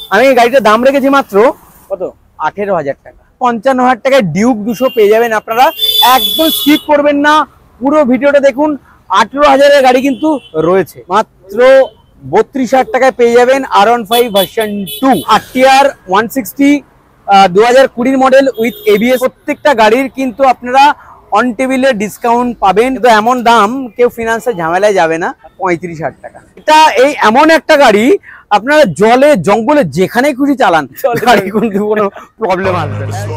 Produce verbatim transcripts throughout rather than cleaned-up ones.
আমি এই গাড়িটার দাম রেখেছি মাত্র কত আঠেরো হাজার টাকা। পঞ্চান্ন হাজার টাকায় ডিউক দুশো পেয়ে যাবেন আপনারা, একদম স্কিপ করবেন না, পুরো ভিডিওটা দেখুন। আঠেরো হাজারের গাড়ি কিন্তু রয়েছে, মাত্র বত্রিশ হাজার টাকায় পেয়ে যাবেন R one five version two. আর টিআর ওয়ান সিক্সটি দু হাজার কুড়ির মডেল উইথ এবিএস। প্রত্যেকটা গাড়ির কিন্তু আপনারা অন টেবিলে ডিসকাউন্ট পাবেন, তো এমন দাম কেউ ফিনান্সের ঝামেলায় যাবে না। পঁয়ত্রিশ হাজার টাকা এটা এই এমন একটা গাড়ি আপনারা জলে জঙ্গলে যেখানে খুশি চালান, গাড়ি কিন্তু কোনো প্রবলেম আসবে না।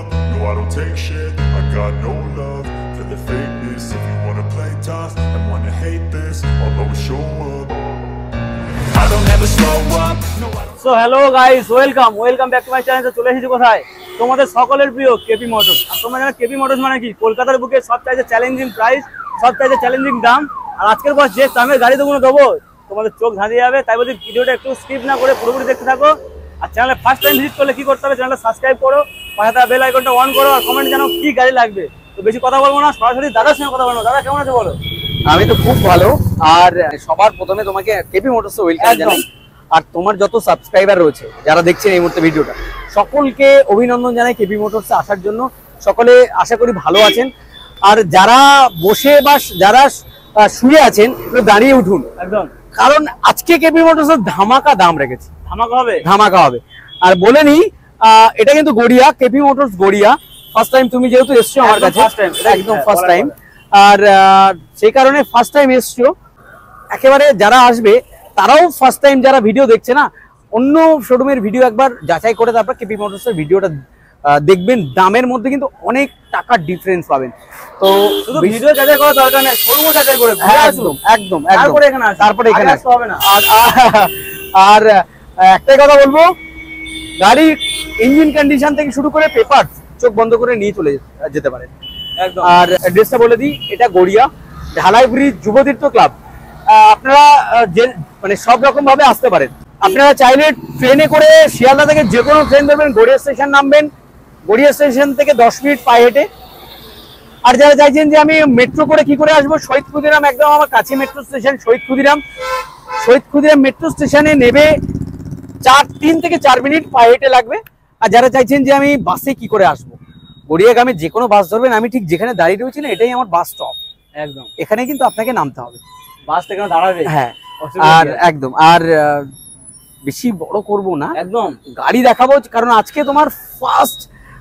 So hello guys, welcome welcome back to my channel. চলে এসেছি কোথায়? তোমাদের সকলের প্রিয় কেপি মোটরস। আর তোমরা জানো কেপি মোটরস মানে কি? কলকাতার বুকে সবচাইতে চ্যালেঞ্জিং প্রাইস, সবচাইতে চ্যালেঞ্জিং দাম। আর আজকের পর যে দামের গাড়ি তোমরা দেবো তোমাদের চোখ ধাঁধিয়ে যাবে। তাই বলছি ভিডিওটা একটু স্কিপ না করে পুরোপুরি দেখতে থাকো। আর চ্যানেলে ফার্স্ট টাইম ভিজিট করলে কি করতে হবে? চ্যানেলটা সাবস্ক্রাইব করো, পাশে থাকা বেল আইকনটা অন করো, আর কমেন্ট জানাও কি গাড়ি লাগবে। তো বেশি কথা বলবো না, সরাসরি দাদার সঙ্গে কথা বলবো। দাদা কেমন আছে বলো? আমি তো খুব ভালো। আর সবার প্রথমে তোমাকে কেপি মোটরসে ওয়েলকাম জানাই। আর তোমার যত সাবস্ক্রাইবার রয়েছে যারা দেখছেন এই মুহূর্তে ভিডিওটা, সকলকে অভিনন্দন জানাই কেপি মোটরসে আসার জন্য। সকলে আশা করি ভালো আছেন। আর যারা বসে বা যারা শুয়ে আছেন দাঁড়িয়ে উঠুন একদম, কারণ আজকে কেপি মোটরসের ধামাকা দাম রেখেছি। ধামাকা হবে, ধামাকা হবে। আর বলে নি এটা কিন্তু Garia, KP motors Garia. First time তুমি যেহেতু এসছো আমার কাছে, একদম ফার্স্ট টাইম। আর সেই কারণে ফার্স্ট টাইম এসছো। একেবারে যারা আসবে তারাও ফার্স্ট টাইম, যারা ভিডিও দেখছে না, অন্য শোরুমের ভিডিও একবার যাচাই করে তারপর কেপি মোটরসের ভিডিওটা দেখবেন। দামের মধ্যে কিন্তু অনেক টাকার ডিফারেন্স পাবেন। তো শুধু ভিডিও যাচাই করার দরকার নেই, শোরুমও যাচাই করে একদম একদম তারপরে এখানে আসবে, তারপরে এখানে আসতে হবে না। আর আর একটাই কথা বলবো, গাড়ির ইঞ্জিন কন্ডিশন থেকে শুরু করে পেপার চোখ বন্ধ করে নিয়ে চলে যেতে পারেন একদম। আর অ্যাড্রেসটা বলে দিই, এটা গড়িয়া ঢালাই ব্রিজ যুবতীর্থ ক্লাব। আপনারা যে মানে সব রকম ভাবে আসতে পারেন। আপনারা চাইলে ট্রেনে করে শিয়ালদা থেকে যে কোনো ট্রেন ধরবেন, গড়িয়া স্টেশন নামবেন, গড়িয়া স্টেশন থেকে দশ মিনিট পায়ে হেঁটে। আর যারা চাইছেন যে আমি মেট্রো করে কি করে আসবো, শহীদ ক্ষুদিরাম একদম আমার কাছে metro station, Shahid Khudiram. Shahid Khudiram metro স্টেশনে নেবে চার তিন থেকে চার মিনিট পায়ে হেঁটে লাগবে। আর যারা চাইছেন যে আমি বাসে কি করে আসবো, গড়িয়াগামে যে কোনো বাস ধরবেন। আমি ঠিক যেখানে দাঁড়িয়ে রয়েছি না, এটাই আমার বাস স্টপ একদম। এখানে কিন্তু আপনাকে নামতে হবে, বাসটা এখানে দাঁড়াবে। হ্যাঁ, আর একদম। আর বেশি বড় করব না, একদম গাড়ি দেখাবো। কারণ আজকে তোমার ফার্স্ট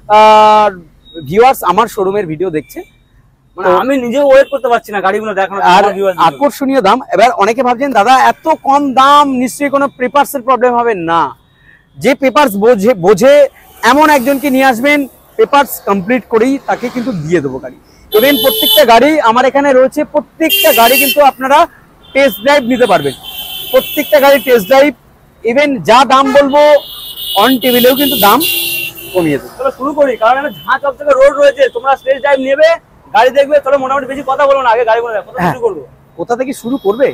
ভিউয়ার্স আমার শোরুমের ভিডিও দেখছে, মানে আমি নিজেও ওয়েট করতে পারছি না গাড়িগুলো দেখানোর। আর আকর্ষণীয় দাম। এবার অনেকে ভাবছেন দাদা এত কম দাম, নিশ্চয়ই কোনো পেপারসের প্রবলেম হবে না। যে পেপারস বোঝে বোঝে এমন একজনকে নিয়ে আসবেন, পেপারস কমপ্লিট করেই তাকে কিন্তু দিয়ে দেবো গাড়ি। ইভেন প্রত্যেকটা গাড়ি আমার এখানে রয়েছে, প্রত্যেকটা গাড়ি কিন্তু আপনারা টেস্ট ড্রাইভ নিতে পারবেন। প্রত্যেকটা গাড়ি টেস্ট ড্রাইভ। ইভেন যা দাম বলবো অন টেবিলেও কিন্তু দাম কমিয়ে দেবো। চলো শুরু করি, কারণ আমি ঝাঁ চকচকে রোড রয়েছে, তোমরা টেস্ট ড্রাইভ নেবে, গাড়ি দেখবে। চলো মোটামুটি বেশি কথা বলবো না, আগে গাড়িগুলো দেখো। কোথা থেকে শুরু করবো? কোথা থেকে শুরু করবে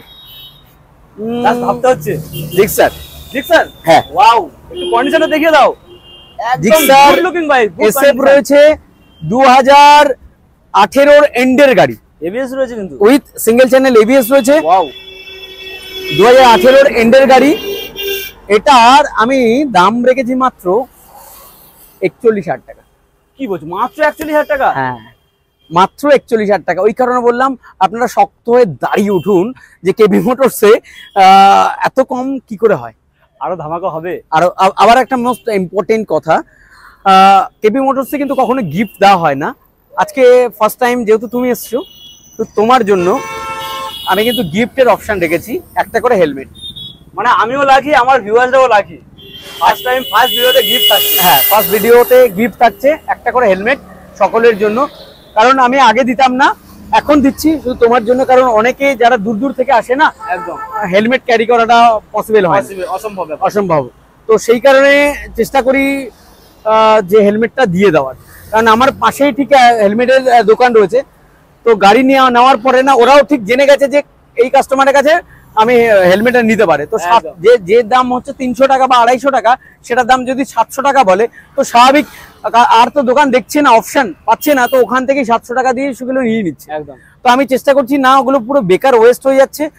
ভাবতে হচ্ছে। জিক্সার, জিক্সার হ্যাঁ, ওয়াও, একটু কন্ডিশনটা দেখিয়ে দাও। জিক্সার লুকিং ভাই, এসএফ রয়েছে দু হাজার আঠেরোর এন্ডের গাড়ি, এবিএস রয়েছে কিন্তু উইথ সিঙ্গেল চ্যানেল এবিএস রয়েছে। ওয়াও, দু হাজার আঠেরোর এন্ডের গাড়ি। এটার আমি দাম রেখেছি মাত্র একচল্লিশ হাজার টাকা। কি বলছো? মাত্র একচল্লিশ হাজার টাকা? হ্যাঁ, মাত্র একচল্লিশ হাজার টাকা। ওই কারণে বললাম আপনারা শক্ত হয়ে দাঁড়িয়ে উঠুন, যে কেপি মোটরসে এত কম কি করে হয়। আরো ধামাকা হবে। আর আবার একটা মোস্ট ইম্পর্টেন্ট কথা, কেপি মোটরসে কিন্তু কখনো গিফট দেওয়া হয় না। আজকে ফার্স্ট টাইম যেহেতু তুমি এসছো, তো তোমার জন্য আমি কিন্তু গিফটের অপশন রেখেছি, একটা করে হেলমেট। মানে আমিও লাকি, আমার ভিউয়ার্সরাও লাকি। ফার্স্ট টাইম ফার্স্ট ভিডিওতে গিফট থাকছে। হ্যাঁ, ফার্স্ট ভিডিওতে গিফট থাকছে একটা করে হেলমেট সকলের জন্য। কারণ আমি আগে দিতাম না, এখন দিচ্ছি শুধু তোমার জন্য। কারণ অনেকে যারা দূর দূর থেকে আসে না, একদম হেলমেট ক্যারি করাটা পসিবল হয়, অসম্ভব অসম্ভব। তো সেই কারণে চেষ্টা করি যে হেলমেটটা দিয়ে দেওয়ার। কারণ আমার পাশেই ঠিক হেলমেটের দোকান রয়েছে, তো গাড়ি নিয়ে নেওয়ার পরে না ওরাও ঠিক জেনে গেছে যে এই কাস্টমারের কাছে আমি হেলমেটটা নিতে পারে। তো যে যে দাম হচ্ছে তিনশো টাকা বা আড়াইশো টাকা, সেটার দাম যদি সাতশো টাকা বলে, তো স্বাভাবিক। আর তো দোকান দেখছে না, অপশন পাচ্ছে না, তো ওখান থেকে সাতশো টাকা দিয়ে সেগুলো নিয়ে নিচ্ছে একদম। তো আমি চেষ্টা করছি না ওগুলো পুরো বেকার ওয়েস্ট হয়ে যাচ্ছে,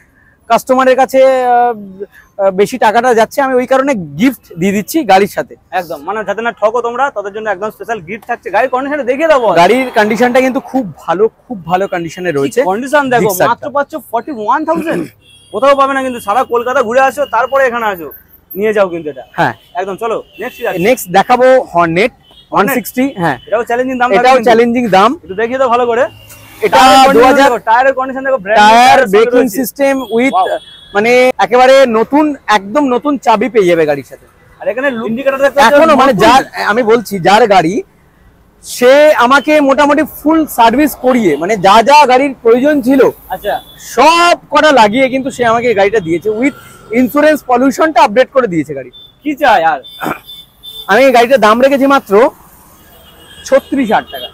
কাস্টমারের কাছে বেশি টাকাটা যাচ্ছে, আমি ওই কারণে গিফট দিয়ে দিচ্ছি গাড়ির সাথে। একদম, মানে যাতে না ঠকো তোমরা, তাদের জন্য একদম স্পেশাল গিফট থাকছে। গাড়ির কন্ডিশনটা দেখিয়ে দাও। গাড়ির কন্ডিশনটা কিন্তু খুব ভালো, খুব ভালো কন্ডিশনে রয়েছে। কন্ডিশন দেখো, মাত্র পাচ্ছ ফর্টি ওয়ান থাউজেন্ড, কোথাও পাবে না কিন্তু। সারা কলকাতা ঘুরে আসো, তারপরে এখানে আসো, নিয়ে যাও কিন্তু এটা। হ্যাঁ একদম। চলো নেক্সট নেক্সট দেখাবো হর্নেট ওয়ান সিক্সটি। হ্যাঁ এটাও চ্যালেঞ্জিং দাম, এটাও চ্যালেঞ্জিং দাম। একটু দেখিয়ে দাও ভালো করে। এটা দুই হাজার টায়ারের কন্ডিশন দেখো, টায়ার ব্রেকিং সিস্টেম উইথ মানে একেবারে নতুন, একদম নতুন চাবি পেয়ে যাবে গাড়ির সাথে। আর এখানে ইন্ডিকেটর দেখো, এখনো মানে যার, আমি বলছি যার গাড়ি, সে আমাকে মোটামুটি ফুল সার্ভিস করিয়ে, মানে যা যা গাড়ির প্রয়োজন ছিল আচ্ছা সব কটা লাগিয়ে কিন্তু সে আমাকে গাড়িটা দিয়েছে, উইথ ইন্স্যুরেন্স পলিউশনটা আপডেট করে দিয়েছে গাড়ি। কি চাই আর? আমি গাড়িটার দাম রেখেছি মাত্র ছত্রিশ হাজার টাকা।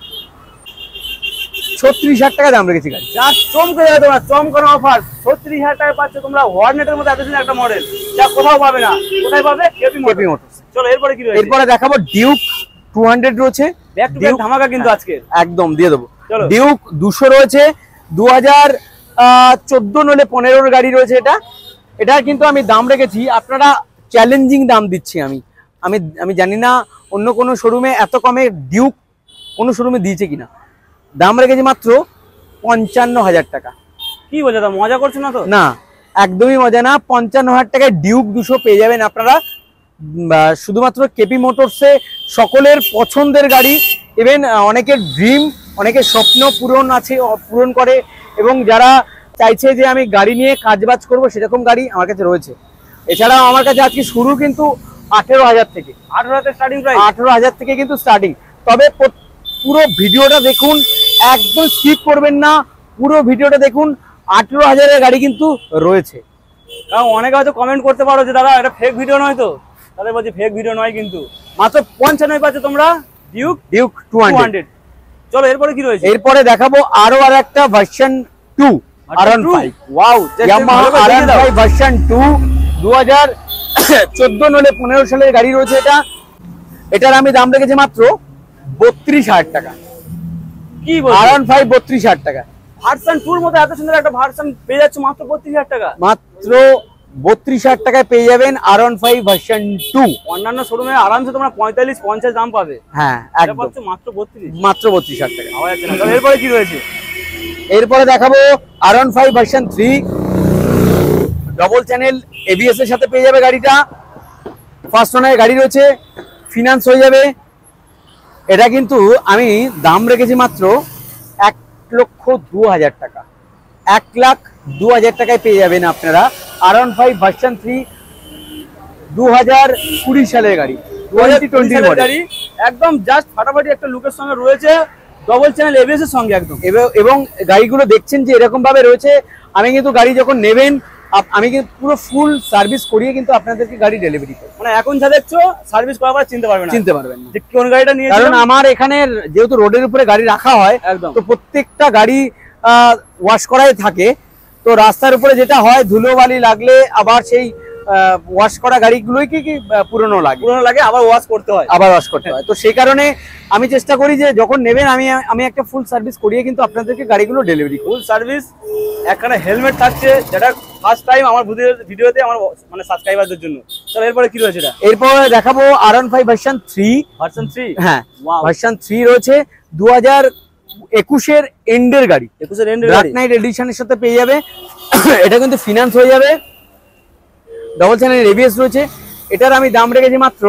ছত্রিশ হাজার টাকা দাম রেখেছি গাড়ি। যা চমকে যাবে তোমরা, চমকানো অফার। ছত্রিশ হাজার টাকা পাচ্ছ তোমরা হর্নেটের মধ্যে এত সুন্দর একটা মডেল, যা কোথাও পাবে না। কোথায় পাবে? KP motors. চলো এরপরে কি রয়েছে? এরপরে দেখাবো ডিউক টু হান্ড্রেড রয়েছে, ব্যাক টু ব্যাক ধামাকা কিন্তু আজকে একদম দিয়ে দেবো। ডিউক দুশো রয়েছে, দু হাজার চোদ্দ নলে পনেরোর গাড়ি রয়েছে এটা। এটা কিন্তু আমি দাম রেখেছি, আপনারা চ্যালেঞ্জিং দাম দিচ্ছি আমি। আমি আমি জানি না অন্য কোনো শোরুমে এত কমে ডিউক কোনো শোরুমে দিয়েছে কিনা। দাম রেখেছি মাত্র পঞ্চান্ন হাজার টাকা। কি বলছো, তা মজা করছো না তো? না, একদমই মজা না। পঞ্চান্ন হাজার টাকায় ডিউক দুশো পেয়ে যাবেন আপনারা শুধুমাত্র কেপি মোটরসে। সকলের পছন্দের গাড়ি, ইভেন অনেকের ড্রিম, অনেকের স্বপ্ন পূরণ আছে, পূরণ করে। এবং যারা চাইছে যে আমি গাড়ি নিয়ে কাজবাজ করবো, সেরকম গাড়ি আমার কাছে রয়েছে। এছাড়াও আমার কাছে আজকে শুরু কিন্তু আঠেরো হাজার থেকে, আঠেরো হাজার স্টার্টিং প্রাইস, আঠেরো হাজার থেকে কিন্তু স্টার্টিং। তবে পুরো ভিডিওটা দেখুন, একদম স্কিপ করবেন না, পুরো ভিডিওটা দেখুন। আঠেরো হাজারের গাড়ি কিন্তু রয়েছে। কারণ অনেকে হয়তো কমেন্ট করতে পারো যে দাদা এটা ফেক ভিডিও নয় তো, তাদের বলছি ফেক ভিডিও নয় কিন্তু। মাত্র পঞ্চান্ন পাচ্ছ তোমরা ডিউক ডিউক টু হান্ড্রেড। চলো এরপরে কি রয়েছে? এরপরে দেখাবো আরো আর একটা version two R one five. Wow, Yamaha R one five version two, দু হাজার চোদ্দ নলে পনেরো সালের গাড়ি রয়েছে এটা। এটার আমি দাম রেখেছি মাত্র বত্রিশ হাজার টাকা। কি বলছো? আর ওয়ান ফাইভ বত্রিশ হাজার টাকা। ভার্সন টু এর মধ্যে এত সুন্দর একটা ভার্সন পেয়ে যাচ্ছে মাত্র বত্রিশ হাজার টাকা। মাত্র বত্রিশ হাজার টাকায় পেয়ে যাবেন R one five version two. অন্যান্য শোরুমে আরামসে তোমরা পঁয়তাল্লিশ পঞ্চাশ দাম পাবে। হ্যাঁ একদম, মাত্র বত্রিশ, মাত্র বত্রিশ হাজার টাকা। এরপরে কি রয়েছে? এরপরে দেখাবো R one five version three, double channel ABS এর সাথে পেয়ে যাবে গাড়িটা। ফার্স্ট ওনারের গাড়ি রয়েছে, ফিনান্স হয়ে যাবে। এটা কিন্তু আমি দাম রেখেছি মাত্র এক লক্ষ দু হাজার টাকা। এক লাখ দু হাজার টাকায় পেয়ে যাবেন আপনারা R one five version three, দু হাজার কুড়ি সালের গাড়ি, টোয়েন্টি টোয়েন্টি গাড়ি। একদম জাস্ট ফাটাফাটি একটা লুকের সঙ্গে রয়েছে, ডবল চ্যানেল এবিএস এর সঙ্গে একদম। এবং গাড়িগুলো দেখছেন যে এরকম ভাবে রয়েছে। আমি কিন্তু গাড়ি যখন নেবেন, আমি কিন্তু পুরো ফুল সার্ভিস করিয়ে কিন্তু আপনাদেরকে গাড়ি ডেলিভারি করি। মানে এখন যা দেখছো সার্ভিস করার পর চিনতে পারবেন না, চিনতে পারবেন না যে কোন গাড়িটা নিয়ে। কারণ আমার এখানে যেহেতু রোডের উপরে গাড়ি রাখা হয়, একদম তো প্রত্যেকটা গাড়ি ওয়াশ করাই থাকে। তো রাস্তার উপরে যেটা হয়, ধুলো বালি লাগলে আবার সেই ওয়াশ করা গাড়িগুলোই কি কি পুরনো লাগে, পুরনো লাগে আবার ওয়াশ করতে হয়, আবার ওয়াশ করতে হয়। তো সেই কারণে আমি চেষ্টা করি যে যখন নেবেন আমি আমি একটা ফুল সার্ভিস করিয়ে কিন্তু আপনাদেরকে গাড়িগুলো ডেলিভারি। ফুল সার্ভিস, একখানে হেলমেট থাকছে, যেটা ফার্স্ট টাইম আমার ভিডিওতে আমার মানে সাবস্ক্রাইবারদের জন্য। চলো এরপরে কি রয়েছে? এটা এরপরে দেখাবো R one five version three. Version three, হ্যাঁ ভার্সন থ্রি রয়েছে, দু হাজার একুশের এন্ডের গাড়ি, একুশের এন্ডের গাড়ি নাইট এডিশনের সাথে পেয়ে যাবে। এটা কিন্তু ফিনান্স হয়ে যাবে, ডবল চ্যানেল এবিএস রয়েছে। এটার আমি দাম রেখেছি মাত্র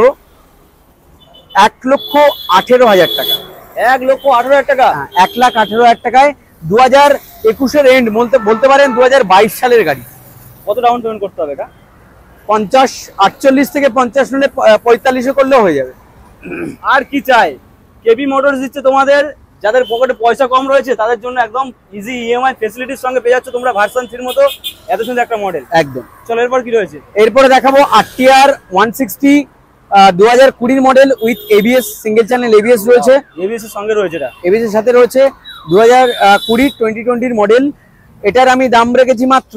এক লক্ষ আঠেরো হাজার টাকা। এক লক্ষ আঠেরো হাজার টাকা, এক লাখ আঠেরো হাজার টাকায় দু হাজার একুশের এন্ড বলতে বলতে পারেন দু হাজার বাইশ সালের গাড়ি। কত ডাউন পেমেন্ট করতে হবে? এটা পঞ্চাশ আটচল্লিশ থেকে পঞ্চাশ নিলে পঁয়তাল্লিশে করলেও হয়ে যাবে। আর কি চাই? কেপি মোটরস দিচ্ছে তোমাদের, যাদের পকেটে পয়সা কম রয়েছে তাদের জন্য একদম ইজি ইএমআই ফেসিলিটির সঙ্গে পেয়ে যাচ্ছ তোমরা ভার্সন থ্রির মতো এত সুন্দর একটা মডেল। একদম। চলো এরপর কি রয়েছে? এরপরে দেখাবো আরটিআর ওয়ান সিক্সটি, দু হাজার কুড়ির model with ABS, single channel ABS রয়েছে। এবিএস এর সঙ্গে রয়েছে, এটা এবিএস এর সাথে রয়েছে, দু হাজার কুড়ি টোয়েন্টি টোয়েন্টির মডেল। এটার আমি দাম রেখেছি মাত্র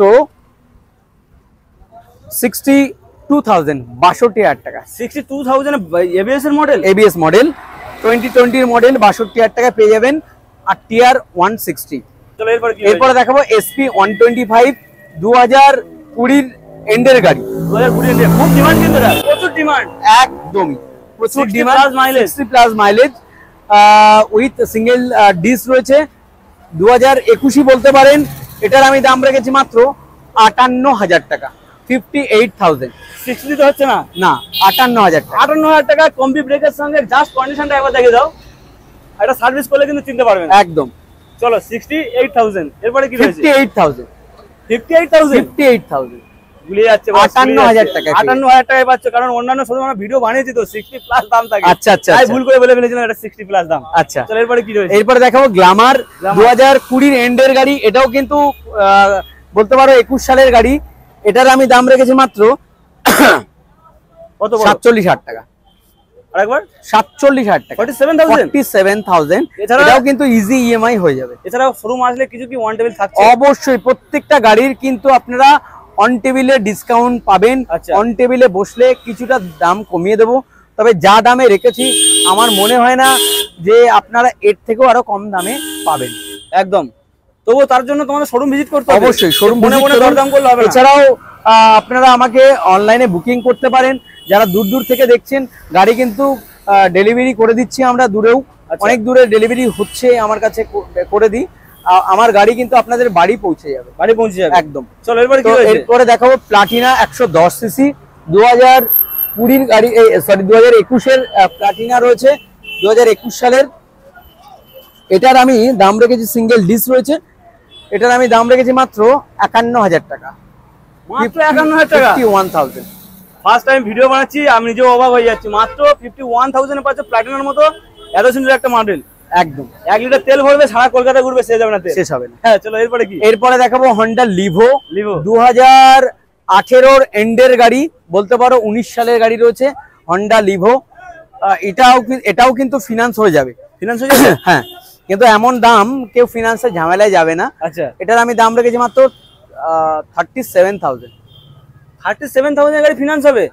সিক্সটি টু থাউজেন্ড, বাষট্টি হাজার টাকা। সিক্সটি টু থাউজেন্ড এবিএস এর মডেল, এবিএস মডেল টোয়েন্টি টোয়েন্টির মডেল, বাষট্টি হাজার টাকা পেয়ে যাবেন আরটিআর ওয়ান সিক্সটি। চলো এরপর কি? এরপরে দেখাবো এসপি ওয়ান টোয়েন্টি ফাইভ, দু হাজার কুড়ির এন্ডের গাড়ি, দু হাজার কুড়ি এন্ডের খুব ডিমান্ড কিন্তু এটা, প্রচুর ডিমান্ড, একদমই প্রচুর sixty demand, plus mileage, sixty plus mileage with single disc রয়েছে। দু হাজার একুশই বলতে পারেন। এটার আমি দাম রেখেছি মাত্র আটান্ন হাজার টাকা, ফিফটি এইট থাউজেন্ড। সিক্সটি দিতে হচ্ছে না, না আটান্ন হাজার টাকা। আটান্ন হাজার টাকা কম্বি ব্রেকের সঙ্গে জাস্ট কন্ডিশনটা একবার দেখে দাও, এটা সার্ভিস করলে কিন্তু চিনতে পারবেন একদম। চলো সিক্সটি এইট থাউজেন্ড, এরপরে কি রয়েছে? Fifty eight thousand, fifty eight thousand, fifty eight thousand ভুলে যাচ্ছে, আটান্ন হাজার টাকা, আটান্ন হাজার টাকায় পাচ্ছ, কারণ অন্যান্য শুধু আমরা ভিডিও বানিয়েছি তো সিক্সটি প্লাস দাম থাকে। আচ্ছা আচ্ছা, তাই ভুল করে বলে ফেলেছিলাম এটা সিক্সটি প্লাস দাম। আচ্ছা চলো এরপরে কি রয়েছে? এরপরে দেখাবো গ্ল্যামার, দু হাজার কুড়ির এন্ডের গাড়ি। এটাও কিন্তু আহ, বলতে পারো একুশ সালের গাড়ি। এটার আমি দাম রেখেছি মাত্র কত? সাতচল্লিশ হাজার টাকা। আরেকবার? সাতচল্লিশ হাজার টাকা, forty seven thousand, forty seven thousand. এটাও কিন্তু ইজি ইএমআই হয়ে যাবে। এছাড়াও শোরুম আসলে কিছু কি ওয়ান টেবিল থাকছে? অবশ্যই প্রত্যেকটা গাড়ির কিন্তু আপনারা অন টেবিলে ডিসকাউন্ট পাবেন। আচ্ছা। অন টেবিলে বসলে কিছুটা দাম কমিয়ে দেবো, তবে যা দামে রেখেছি আমার মনে হয় না যে আপনারা এর থেকেও আরো কম দামে পাবেন। একদম। তবুও তার জন্য তোমাদের শোরুম ভিজিট করতে হবে। অবশ্যই শোরুম মনে মনে দরদাম করলে হবে না। এছাড়াও আহ, আপনারা আমাকে অনলাইনে বুকিং করতে পারেন। যারা দূর দূর থেকে দেখছেন, গাড়ি কিন্তু ডেলিভারি করে দিচ্ছি আমরা দূরেও, অনেক দূরে ডেলিভারি হচ্ছে আমার কাছে করে দিই। আ- আমার গাড়ি কিন্তু আপনাদের বাড়ি পৌঁছে যাবে, বাড়ি পৌঁছে যাবে একদম। চলো এরপরে কি তো রয়েছে? এরপরে দেখাবো প্লাটিনা একশো দশ সিসি, দু হাজার কুড়ির গাড়ি, সরি দু হাজার একুশের প্লাটিনা রয়েছে, দু হাজার একুশ সালের। এটার আমি দাম রেখেছি, সিঙ্গেল ডিস রয়েছে। এটার আমি দাম রেখেছি মাত্র একান্ন হাজার টাকা, মাত্র একান্ন হাজার টাকা, fifty one thousand. First time video বানাচ্ছি, আমি নিজেও অবাক হয়ে যাচ্ছি। মাত্র ফিফটি ওয়ান থাউজেন্ড এ পাচ্ছে প্লাটিনার মতো এত সুন্দর একটা মডেল। একদম, এক লিটার তেল ভরবে সারা কলকাতা ঘুরবে, শেষ যাবে না তেল। শেষ হবে না। হ্যাঁ চলো এরপরে কি? এরপরে দেখাবো হন্ডা লিভো, লিভো দু হাজার আঠেরোর এন্ডের গাড়ি, বলতে পারো উনিশ সালের গাড়ি রয়েছে হন্ডা লিভো। আহ, এটাও কি- এটাও কিন্তু ফিনান্স হয়ে যাবে। ফিনান্স হয়ে যাবে? হ্যাঁ, কিন্তু এমন দাম কেউ ফিনান্সের ঝামেলায় যাবে না। আচ্ছা, এটার আমি দাম রেখেছি মাত্র thirty seven thousand, thirty seven thousand গাড়ি ফিনান্স হবে?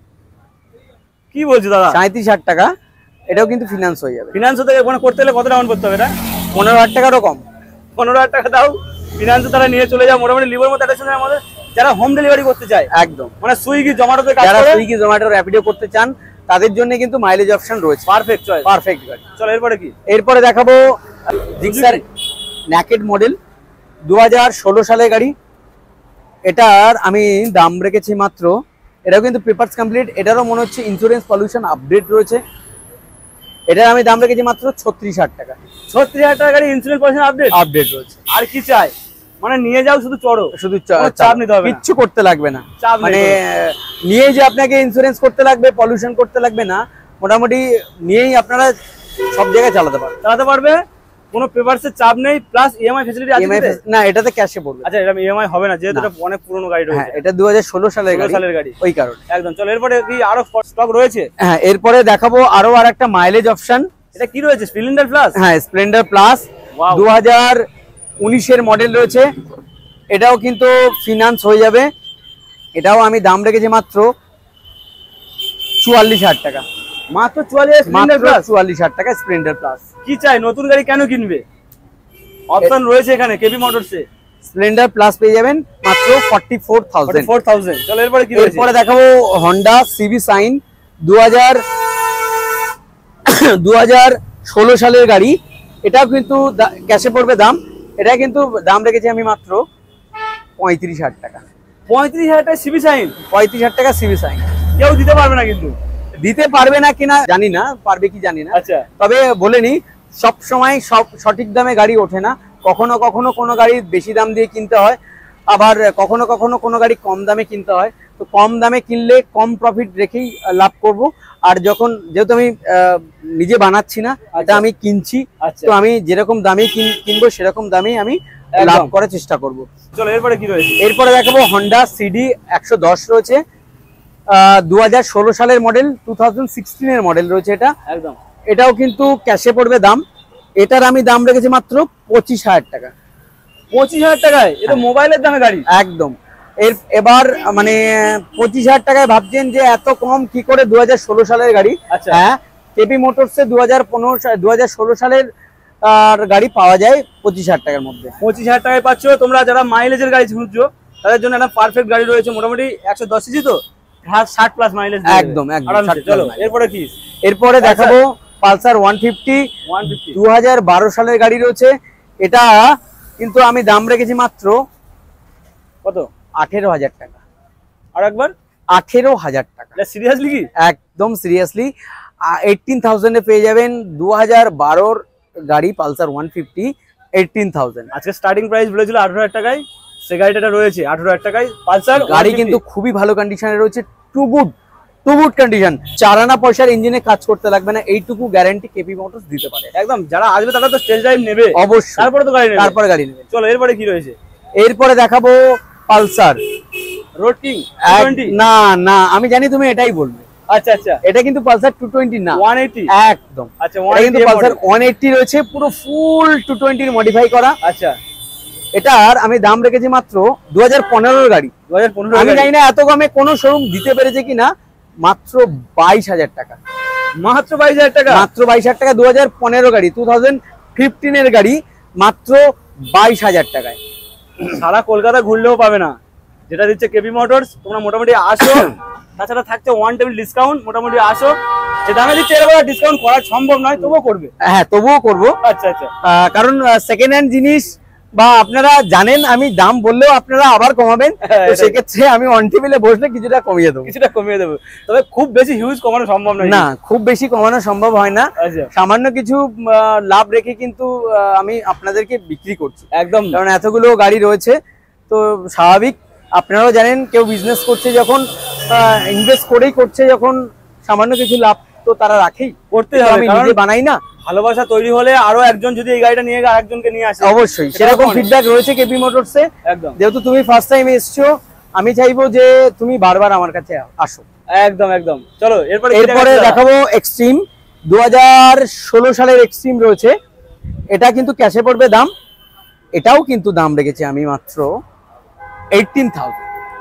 কি বলছো দাদা? সাঁত্রিশ হাজার টাকা। এটাও কিন্তু ফিনান্স হয়ে যাবে। ফিনান্স হতে মানে করতে হলে কত ডাউন করতে হবে এটা? পনেরো হাজার টাকারও কম। পনেরো হাজার টাকা দাও, ফিনান্সে তারা নিয়ে চলে যাও। মোটামুটি লিভোর মতো একটা সুন্দর আমাদের যারা হোম ডেলিভারি করতে চায়, একদম, মানে সুইগি জোম্যাটোতে কাজ যারা করে, সুইগি জোম্যাটো র্যাপিডো করতে চান তাদের জন্য কিন্তু মাইলেজ অপশন রয়েছে, পারফেক্ট চয়েস। পারফেক্ট গাড়ি। চলো এরপরে কি? এরপরে দেখাবো জিক্সার ন্যাকেড মডেল, দু হাজার ষোলো সালের গাড়ি। এটার আমি দাম রেখেছি মাত্র, এটাও কিন্তু পেপারস কমপ্লিট, এটারও মনে হচ্ছে ইন্স্যুরেন্স পলিউশন আপডেট রয়েছে। এটার আমি দাম রেখেছি মাত্র ছত্রিশ হাজার টাকা, ছত্রিশ হাজার টাকা গাড়ি ইন্স্যুরেন্স পলিসি আপডেট আপডেট রয়েছে। আর কি চাই? মানে নিয়ে যাও শুধু চড়ো, শুধু কোনো চাপ নিতে হবে না। কিচ্ছু করতে লাগবে না, চাপ নেই মানে নিয়ে যে আপনাকে ইন্স্যুরেন্স করতে লাগবে, পলিউশন করতে লাগবে না, মোটামুটি নিয়েই আপনারা সব জায়গায় চালাতে পারবেন, চালাতে পারবে, কোনো পেপারসের চাপ নেই, প্লাস ইএমআই ফ্যাসিলিটি আছে ইএমআই এতে? না, এটাতে ক্যাশে পড়বে। আচ্ছা, এটা ইএমআই হবে না যেহেতু না। এটা অনেক পুরনো গাড়ি হ্যাঁ, রয়েছে। এটা দু হাজার ষোলো সালের ষোলো গাড়ি, সালের গাড়ি, ওই কারণে। একদম। চলো এরপরে কি আরো স্টক রয়েছে? হ্যাঁ, এরপরে দেখাবো আরো আর একটা মাইলেজ অপশন। এটা কি রয়েছে? Splendor plus? হ্যাঁ, স্প্লেন্ডার প্লাস, Wow. দু হাজার উনিশের মডেল রয়েছে। এটাও কিন্তু ফিনান্স হয়ে যাবে। এটাও আমি দাম রেখেছি মাত্র চুয়াল্লিশ হাজার টাকা, মাত্র চুয়াল্লিশ স্প্লেন্ডার মাত্র প্লাস। চুয়াল্লিশ হাজার টাকা স্প্লেন্ডার প্লাস। কি চাই? নতুন গাড়ি কেন কিনবে? অপশন রয়েছে এখানে কেপি মোটরসে, স্প্লেন্ডার প্লাস পেয়ে যাবেন মাত্র forty four thousand. Four thousand. চলো এরপরে কি রয়েছে? এরপরে দেখাবো হন্ডা সিবি সাইন, দু হাজার দু হাজার ষোলো সালের গাড়ি। এটাও কিন্তু ক্যাশে পড়বে দাম। এটা কিন্তু দাম রেখেছি আমি মাত্র পঁয়ত্রিশ হাজার টাকা, পঁয়ত্রিশ হাজার টাকা সিবি সাইন? পঁয়ত্রিশ হাজার টাকা সিবি সাইন। কেউ দিতে পারবে না কিন্তু। দিতে পারবে না কিনা জানি না, পারবে কি জানি না। আচ্ছা, তবে বলে নি, সব সময় সব সঠিক দামে গাড়ি ওঠে না। কখনো কখনো কোনো গাড়ি বেশি দাম দিয়ে কিনতে হয়, আবার কখনো কখনো কোনো গাড়ি কম দামে কিনতে হয়। তো কম দামে কিনলে কম প্রফিট রেখেই আহ, লাভ করব। আর যখন যেহেতু আমি আহ, নিজে বানাচ্ছি না, এটা আমি কিনছি, আচ্ছা। তো আমি যেরকম দামে কিন- কিনবো সেরকম দামেই আমি একদম। লাভ করার চেষ্টা করব। চলো এরপরে কি রয়েছে? এরপরে দেখাবো হন্ডা সিডি একশো দশ রয়েছে, দু হাজার ষোলো সালের মডেল, টু থাউজেন্ড সিক্সটিনের মডেল রয়েছে এটা। একদম। এটাও কিন্তু ক্যাশে পড়বে দাম। এটার আমি দাম রেখেছি মাত্র পঁচিশ হাজার টাকা, পঁচিশ হাজার টাকায়? এটা মোবাইলের দামে গাড়ি। একদম। এর এবার মানে পঁচিশ হাজার টাকায় ভাবছেন যে এত কম কি করে, দু হাজার ষোলো সালের গাড়ি। আচ্ছা। হ্যাঁ, কেপি মোটরসে দু হাজার পনেরো দু হাজার ষোলো সালের আর গাড়ি পাওয়া যায় পঁচিশ হাজার টাকার মধ্যে। পঁচিশ হাজার টাকায় পাচ্ছ। তোমরা যারা মাইলেজের গাড়ি খুঁজছো তাদের জন্য একটা পারফেক্ট গাড়ি রয়েছে। মোটামুটি একশো দশ সিসি তো ষাট প্লাস মাইলেজ একদম একদম। চলো এরপরে কি? এরপরে দেখাবো পালসার ওয়ান ফিফটি দু হাজার বারো সালের গাড়ি রয়েছে। এটা কিন্তু আমি দাম রেখেছি মাত্র কত? আঠেরো হাজার টাকা। আর একবার আঠেরো হাজার টাকা। সিরিয়াসলি কি? একদম সিরিয়াসলি। এইটিন থাউজেন্ডে পেয়ে যাবেন দু হাজার বারোর গাড়ি Pulsar one fifty eighteen thousand. আজকে স্টার্টিং প্রাইস বলেছিল আঠারো হাজার টাকায়, সে গাড়িটা রয়েছে আঠারো হাজার টাকায়। পালসার গাড়ি কিন্তু খুবই ভালো কন্ডিশনে রয়েছে, too good too good condition. চার আনা পয়সার ইঞ্জিনে কাজ করতে লাগবে না, এইটুকু গ্যারান্টি কেপি মোটরস দিতে পারে। একদম, যারা আসবে তারা তো টেস্ট ড্রাইভ নেবে অবশ্যই, তারপরে তো গাড়ি নেবে। তারপরে গাড়ি নেবে। চলো এরপরে কি রয়েছে? এরপরে দেখাবো পালসার রোড কিং। না না, আমি জানি তুমি এটাই বলবে। আচ্ছা আচ্ছা, এটা কিন্তু পালসার টু টোয়েন্টি না, ওয়ান এইটি। একদম। আচ্ছা, এটা কিন্তু পালসার ওয়ান এইটি রয়েছে, পুরো ফুল টু টোয়েন্টি মডিফাই করা। আচ্ছা, এটার আমি দাম রেখেছি মাত্র দু হাজার পনেরোর গাড়ি। দু হাজার পনেরো আমি জানি না এত কমে কোনো শোরুম দিতে পেরেছে কিনা, মাত্র বাইশ হাজার টাকা। মাত্র বাইশ হাজার টাকা, মাত্র বাইশ হাজার টাকা। দু হাজার পনেরো গাড়ি, টু থাউজেন্ড ফিফটিনের গাড়ি, মাত্র বাইশ হাজার টাকায়। সারা কলকাতা ঘুরলেও পাবে না যেটা দিচ্ছে কেপি মোটরস। তোমরা মোটামুটি আসো, তাছাড়া থাকছে ওয়ান টেবিল ডিসকাউন্ট। মোটামুটি আসো, যে দামে দিচ্ছে এরকম ডিসকাউন্ট করা সম্ভব নয়, তবুও করবে। হ্যাঁ, তবুও করবো। আচ্ছা আচ্ছা, কারণ সেকেন্ড হ্যান্ড জিনিস বা আপনারা জানেন আমি দাম বললেও আপনারা আবার কমাবেন, তো সেক্ষেত্রে আমি অন টেবিলে বসলে কিছুটা কমিয়ে দেবো, কিছুটা কমিয়ে দেবো। তবে খুব বেশি হিউজ কমানো সম্ভব নয়। না, খুব বেশি কমানো সম্ভব হয় না। সামান্য কিছু লাভ রেখে কিন্তু আমি আপনাদেরকে বিক্রি করছি একদম, কারণ এতগুলো গাড়ি রয়েছে তো স্বাভাবিক। আপনারাও জানেন কেউ বিজনেস করছে যখন ইনভেস্ট করেই করছে, যখন সামান্য কিছু লাভ তো তারা রাখেই, করতে হবে। আমি নিজে বানাই না, ভালোবাসা তৈরি হলে আরো একজন যদি এই গাড়িটা নিয়ে আরেকজনকে নিয়ে আসে, অবশ্যই সেরকম ফিডব্যাক রয়েছে কেপি মোটরসে। একদম, যেহেতু তুমি ফার্স্ট টাইম এসছো, আমি চাইবো যে তুমি বারবার আমার কাছে আসো। একদম একদম। চলো এরপরে এরপরে দেখাবো এক্সট্রিম। দু হাজার ষোলো সালের এক্সট্রিম রয়েছে। এটা কিন্তু ক্যাশে পড়বে দাম, এটাও কিন্তু দাম রেখেছি আমি মাত্র এইটিন থাউজেন্ড।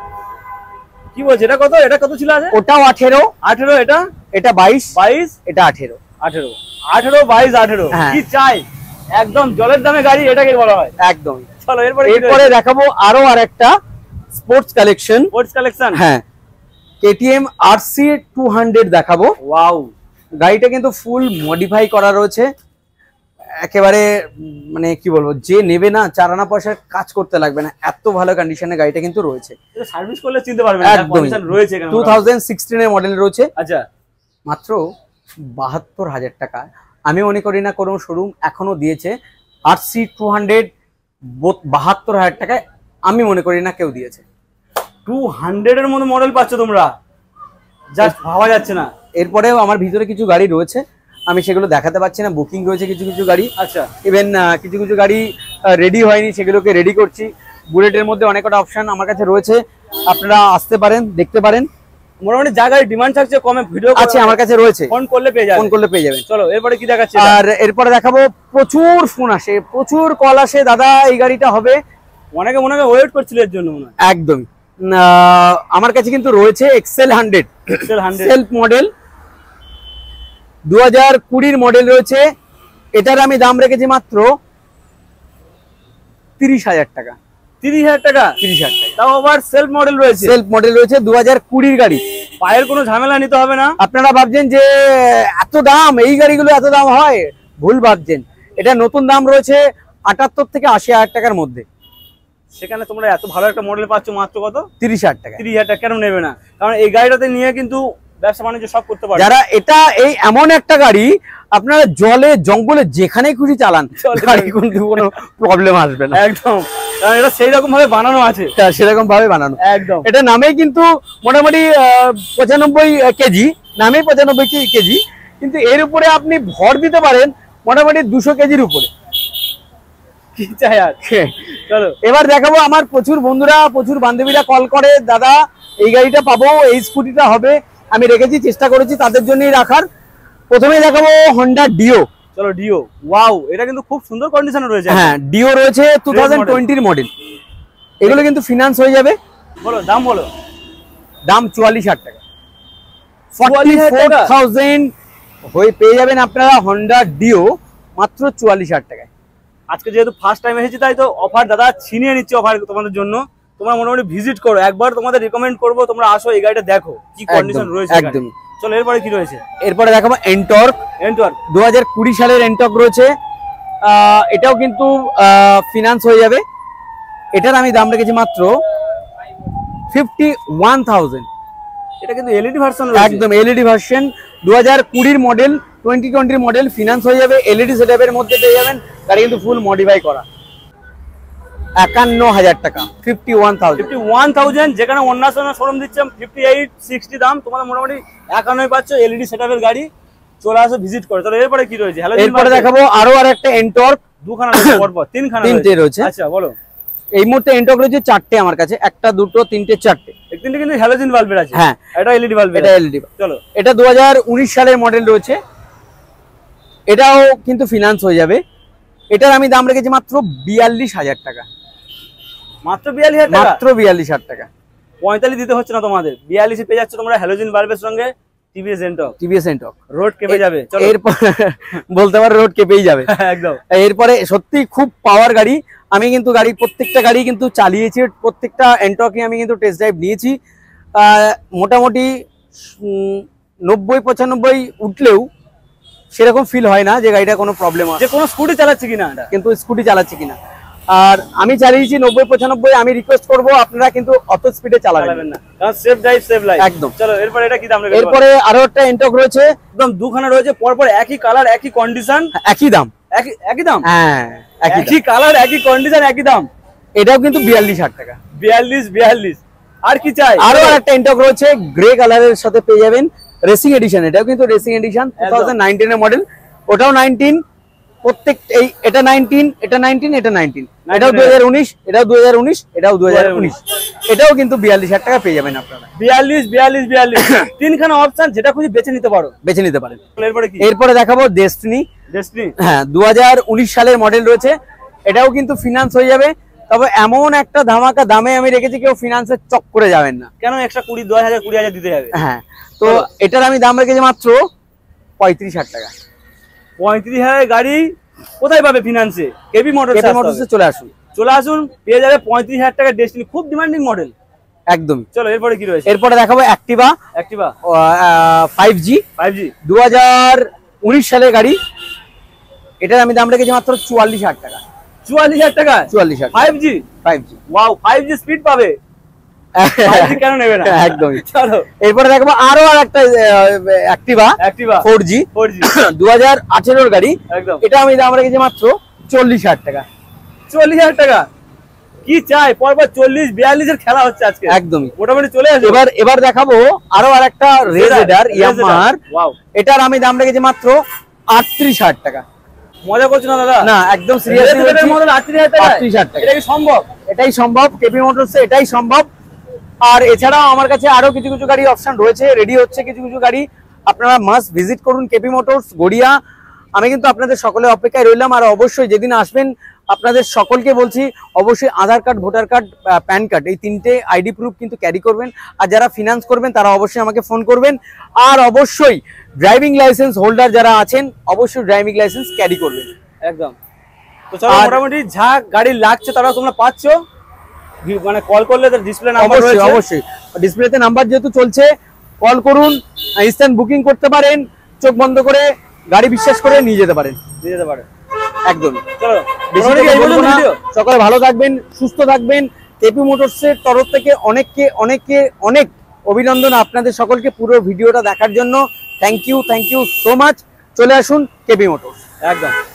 কি বলছে? এটা কত? এটা কত ছিল আগে? ওটাও আঠেরো। আঠেরো, এটা এটা বাইশ। বাইশ, এটা আঠেরো। আঠেরো আঠেরো বাইশ আঠেরো, কি চাই? একদম জলের দামে গাড়ি, এটাকে বলা হয়। একদম। চলো এরপরে এরপরে দেখাবো আরো আর একটা স্পোর্টস কালেকশন। স্পোর্টস কালেকশন, হ্যাঁ, কেটিএম আরসি টু হান্ড্রেড দেখাবো। ওয়াও, গাড়িটা কিন্তু ফুল মডিফাই করা রয়েছে, একেবারে মানে কি বলবো, যে নেবে না চার আনা পয়সার কাজ করতে লাগবে না, এত ভালো কন্ডিশনে গাড়িটা কিন্তু রয়েছে। এটা সার্ভিস করলে চিনতে পারবেন না, কন্ডিশন রয়েছে এখানে। টু থাউজেন্ড সিক্সটিন এর মডেল রয়েছে। আচ্ছা, মাত্র বাহাত্তর হাজার টাকা। আমি মনে করি না কোনো শোরুম এখনো দিয়েছে আরসি টু হান্ড্রেড বাহাত্তর হাজার টাকায়, আমি মনে করি না কেউ দিয়েছে। টু হান্ড্রেড এর মধ্যে মডেল পাচ্ছ তোমরা, জাস্ট ভাবা যাচ্ছে না। এরপরেও আমার ভিতরে কিছু গাড়ি রয়েছে, আমি সেগুলো দেখাতে পারছি না, বুকিং রয়েছে কিছু কিছু গাড়ি। আচ্ছা, ইভেন কিছু কিছু গাড়ি রেডি হয়নি, সেগুলোকে রেডি করছি। বুলেটের মধ্যে অনেক কটা অপশন আমার কাছে রয়েছে, আপনারা আসতে পারেন, দেখতে পারেন। মোটামুটি জায়গায় ডিমান্ড থাকছে, কমে ভিডিও আছে আমার কাছে রয়েছে, ফোন করলে পেয়ে যাবেন, ফোন করলে পেয়ে যাবেন। চলো এরপরে কি দেখাচ্ছে? আর এরপরে দেখাবো, প্রচুর ফোন আসে, প্রচুর কল আসে, দাদা এই গাড়িটা হবে। অনেকে মনে হয় ওয়েট করছিল এর জন্য, মনে হয়। একদমই। আমার কাছে কিন্তু রয়েছে XL hundred, XL hundred self model, দু হাজার কুড়ির মডেল রয়েছে। এটার আমি দাম রেখেছি মাত্র তিরিশ হাজার টাকা। তিরিশ হাজার টাকা? তিরিশ হাজার টাকা, তাও আবার সেলফ মডেল রয়েছে। সেলফ মডেল রয়েছে, দু হাজার কুড়ির গাড়ি। পায়ের কোনো ঝামেলা নিতে হবে না। আপনারা ভাবছেন যে এত দাম, এই গাড়িগুলো এত দাম হয়, ভুল ভাবছেন। এটা নতুন দাম রয়েছে আটাত্তর থেকে আশি হাজার টাকার মধ্যে। সেখানে তোমরা এত ভালো একটা মডেল পাচ্ছ মাত্র কত? তিরিশ হাজার টাকা। তিরিশ হাজার টাকা কেন নেবে না? কারণ এই গাড়িটাতে নিয়ে কিন্তু ব্যবসা বাণিজ্য সব করতে পারবে যারা। এটা এই এমন একটা গাড়ি, আপনারা জলে জঙ্গলে যেখানে খুশি চালান, গাড়ি কিন্তু কোনো প্রবলেম আসবে না। একদম, কারণ এটা সেই রকম ভাবে বানানো আছে, সেরকম ভাবে বানানো। একদম। এটা নামে কিন্তু মোটামুটি পঁচানব্বই কেজি, নামে পঁচানব্বই কেজি, কিন্তু এর উপরে আপনি ভর দিতে পারেন মোটামুটি দুশো কেজির উপরে। কি চাই আর? চলো এবার দেখাবো, আমার প্রচুর বন্ধুরা, প্রচুর বান্ধবীরা কল করে, দাদা এই গাড়িটা পাবো, এই স্কুটিটা হবে। আমি রেখেছি, চেষ্টা করেছি তাদের জন্যই রাখার। প্রথমে দেখাবো হন্ডা ডিও। চলো ডিও, ওয়াও, এটা কিন্তু খুব সুন্দর কন্ডিশনে রয়েছে। হ্যাঁ, ডিও রয়েছে টু থাউজেন্ড টোয়েন্টির মডেল। এগুলো কিন্তু ফিনান্স হয়ে যাবে। বলো দাম, বলো দাম চুয়াল্লিশ হাজার টাকা, চুয়াল্লিশ থাউজেন্ড হয়ে পেয়ে যাবেন আপনারা হন্ডা ডিও মাত্র চুয়াল্লিশ হাজার টাকায়। আজকে যেহেতু ফার্স্ট টাইম এসেছি, তাই তো অফার দাদা ছিনিয়ে নিচ্ছে অফার তোমাদের জন্য। তোমরা মোটামুটি ভিজিট করো, একবার তোমাদের রিকমেন্ড করবো তোমরা আসো এই গাড়িটা দেখো কি কন্ডিশন রয়েছে একদম। চলো এরপরে কি রয়েছে, এরপরে দেখাবো এনটর্ক। এনটর্ক দু হাজার কুড়ি সালের এনটর্ক রয়েছে, এটাও কিন্তু ফিনান্স হয়ে যাবে। এটার আমি দাম রেখেছি মাত্র ফিফটি ওয়ান থাউজেন্ড। এটা কিন্তু এলইডি ভার্সন, একদম এলইডি ভার্সন, দু হাজার কুড়ির মডেল, টোয়েন্টি টোয়েন্টির মডেল, ফিনান্স হয়ে যাবে, এলইডি সেটআপের মধ্যে পেয়ে যাবেন। গাড়ি কিন্তু ফুল মডিফাই করা, একান্ন হাজার টাকা, fifty one thousand. Fifty one thousand, যেখানে অন্য শোরুম দিচ্ছে ফিফটি এইট সিক্সটি দাম, তোমাদের মোটামুটি একান্নই পাচ্ছ এলইডি সেটআপের গাড়ি। চলে আসো ভিজিট করে। তাহলে এরপরে কি রয়েছে? এরপরে দেখাবো আরো আর একটা এনটর্ক, দুখানা রয়েছে পরপর, তিনখানা তিনটে রয়েছে। আচ্ছা বলো। এই মুহূর্তে এনটর্ক রয়েছে চারটে আমার কাছে, একটা দুটো তিনটে চারটে, তিনটে কিন্তু হ্যালোজেন বাল্বের আছে। হ্যাঁ এটা এলইডি বাল্ব, এটা এলইডি। চলো এটা দু হাজার উনিশ সালের মডেল রয়েছে, এটাও কিন্তু ফিনান্স হয়ে যাবে। এটার আমি দাম রেখেছি মাত্র বিয়াল্লিশ হাজার টাকা, মাত্র বিয়াল্লিশ হাজার টাকা, মাত্র বিয়াল্লিশ হাজার টাকা। পঁয়তাল্লিশ দিতে হচ্ছে না তোমাদের, বিয়াল্লিশ পেয়ে যাচ্ছ তোমরা হ্যালোজেন বাল্বের সঙ্গে TVS NTorq. TVS NTorq road কেঁপে যাবে। চলো এরপর বলতে পারো রোড কেঁপেই যাবে একদম। এরপরে সত্যি খুব পাওয়ার গাড়ি। আমি কিন্তু গাড়ি প্রত্যেকটা গাড়ি কিন্তু চালিয়েছি, প্রত্যেকটা এনটর্কই আমি কিন্তু টেস্ট ড্রাইভ নিয়েছি। মোটামুটি নব্বই পঁচানব্বই উঠলেও সেরকম ফিল হয় না যে গাড়িটা কোনো প্রবলেম আছে, যে কোনো স্কুটি চালাচ্ছে কিনা, কিন্তু স্কুটি চালাচ্ছে কিনা। আর আমি চালিয়েছি নব্বই পঁচানব্বই। আমি রিকোয়েস্ট করবো আপনারা কিন্তু অত স্পিডে চালাবেন না, কারণ সেফ ড্রাইভ সেভ লাইফ। একদম। চলো এরপরে এটা কি দাম রেখেছো? এরপরে আরো একটা এনটর্ক রয়েছে, একদম দুখানা রয়েছে পরপর, একই কালার একই কন্ডিশন, একই দাম, একই একই দাম, হ্যাঁ একই কালার একই কন্ডিশন একই দাম। এটাও কিন্তু বিয়াল্লিশ হাজার টাকা, বিয়াল্লিশ বিয়াল্লিশ। আর কি চাই? আরো একটা এনটর্ক রয়েছে গ্রে কালারের সাথে পেয়ে যাবেন, রেসিং এডিশন। এটাও কিন্তু racing edition, two thousand nineteen এর মডেল, ওটাও নাইনটিন। প্রত্যেক এই এটা নাইনটিন, এটা নাইনটিন, এটা নাইনটিন, এটাও দুই হাজার উনিশ, এটাও দুই হাজার উনিশ, এটাও দুই হাজার উনিশ। এটাও কিন্তু বিয়াল্লিশ হাজার টাকা পেয়ে যাবেন আপনারা। বিয়াল্লিশ বিয়াল্লিশ বিয়াল্লিশ, তিনখানা অপশন, যেটা খুঁজে বেছে নিতে পারো, বেছে নিতে পারেন। এরপরে কি? এরপরে দেখাবো ডেস্টিনি। ডেস্টিনি, হ্যাঁ দু হাজার উনিশ সালের মডেল রয়েছে, এটাও কিন্তু ফিনান্স হয়ে যাবে। তবে এমন একটা ধামাকা দামে আমি রেখেছি, কেউ ফিনান্সের চক করে যাবেন না। কেন একশো কুড়ি, দশ হাজার কুড়ি হাজার দিতে যাবে? হ্যাঁ, তো এটার আমি দাম রেখেছি মাত্র পঁয়ত্রিশ হাজার টাকা। পঁয়ত্রিশ হাজার গাড়ি কোথায় পাবে ফিনান্সে? কেবি মোটরস, কেবি মোটরসে চলে আসুন, চলে আসুন, পেয়ে যাবে পঁয়ত্রিশ হাজার টাকা ডেস্টিনি, খুব ডিমান্ডিং মডেল। একদম। চলো এরপরে কি রয়েছে? এরপরে দেখাবো Activa, Activa five G, five G, দু হাজার উনিশ সালের গাড়ি। এটার আমি দাম রেখেছি মাত্র চুয়াল্লিশ হাজার টাকা, চুয়াল্লিশ হাজার টাকা, চুয়াল্লিশ হাজার five G, five G. Wow, five G speed পাবে, কেন নেবে না? একদমই। চলো এরপরে দেখবো আরো আর একটা Activa, Activa four G, four G, দু হাজার আঠেরোর গাড়ি। একদম। এটা আমি দাম রেখেছি মাত্র চল্লিশ হাজার টাকা, চল্লিশ হাজার টাকা। কি চাই? পরপর চল্লিশ বিয়াল্লিশ এর খেলা হচ্ছে আজকে, একদমই। মোটামুটি চলে আসে। এবার এবার দেখাবো আরো আর একটা রেজার ইয়ামাহার। ওয়াও, এটার আমি দাম রেখেছি মাত্র আটত্রিশ হাজার টাকা। মজা করছো না দাদা? না, একদম সিরিয়াসলি বলছি, মডেল আটত্রিশ হাজার টাকা, আটত্রিশ হাজার টাকা। এটা কি সম্ভব? এটাই সম্ভব, কেপি মোটরসে এটাই সম্ভব। আর এছাড়াও আমার কাছে আরো কিছু কিছু গাড়ি অপশন রয়েছে, রেডি হচ্ছে কিছু কিছু গাড়ি। আপনারা মাস্ট ভিজিট করুন কেপি মোটরস গড়িয়া। আমি কিন্তু আপনাদের সকলের অপেক্ষায় রইলাম। আর অবশ্যই যেদিন আসবেন আপনাদের সকলকে বলছি, অবশ্যই Aadhaar card, voter card, PAN card, এই তিনটে আইডি প্রুফ কিন্তু ক্যারি করবেন। আর যারা ফিনান্স করবেন তারা অবশ্যই আমাকে ফোন করবেন। আর অবশ্যই ড্রাইভিং লাইসেন্স হোল্ডার যারা আছেন, অবশ্যই ড্রাইভিং লাইসেন্স ক্যারি করবেন। একদম। তো চলো, মোটামুটি যা গাড়ি লাগছে তারা তোমরা পাচ্ছ, মানে কল করলে তার ডিসপ্লে নাম্বার রয়েছে। অবশ্যই অবশ্যই ডিসপ্লেতে নাম্বার যেহেতু চলছে, কল করুন, ইনস্ট্যান্ট বুকিং করতে পারেন, চোখ বন্ধ করে গাড়ি বিশ্বাস করে নিয়ে যেতে পারেন, নিয়ে যেতে পারে। একদম। চলো, বেশি থেকে বলবো না, সকলে ভালো থাকবেন, সুস্থ থাকবেন। কেপি মোটরসের তরফ থেকে অনেককে অনেককে অনেক অভিনন্দন আপনাদের সকলকে পুরো ভিডিওটা দেখার জন্য। Thank you, thank you so much. চলে আসুন কেপি মোটরস। একদম।